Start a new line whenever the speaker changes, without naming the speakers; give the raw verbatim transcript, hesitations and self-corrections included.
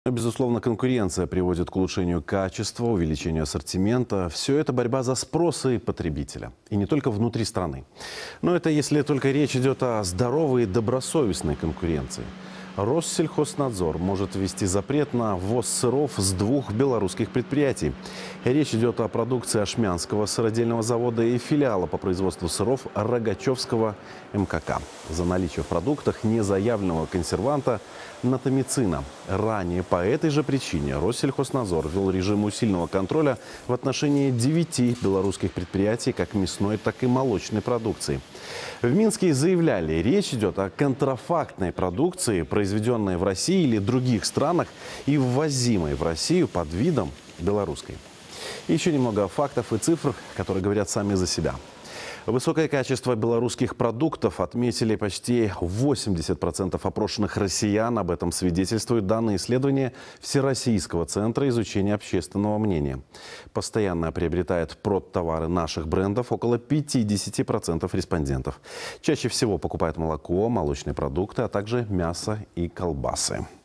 Безусловно, конкуренция приводит к улучшению качества, увеличению ассортимента. Все это борьба за спросы потребителя. И не только внутри страны. Но это если только речь идет о здоровой и добросовестной конкуренции. Россельхознадзор может ввести запрет на ввоз сыров с двух белорусских предприятий. Речь идет о продукции Ашмянского сыродельного завода и филиала по производству сыров Рогачевского эм ка ка за наличие в продуктах незаявленного консерванта натомицина. Ранее по этой же причине Россельхознадзор ввел режим усиленного контроля в отношении девяти белорусских предприятий как мясной, так и молочной продукции. В Минске заявляли, речь идет о контрафактной продукции, произведенной в России или других странах и ввозимой в Россию под видом белорусской. И еще немного фактов и цифр, которые говорят сами за себя. Высокое качество белорусских продуктов отметили почти восемьдесят процентов опрошенных россиян. Об этом свидетельствуют данные исследования Всероссийского центра изучения общественного мнения. Постоянно приобретает продтовары наших брендов около пятидесяти процентов респондентов. Чаще всего покупают молоко, молочные продукты, а также мясо и колбасы.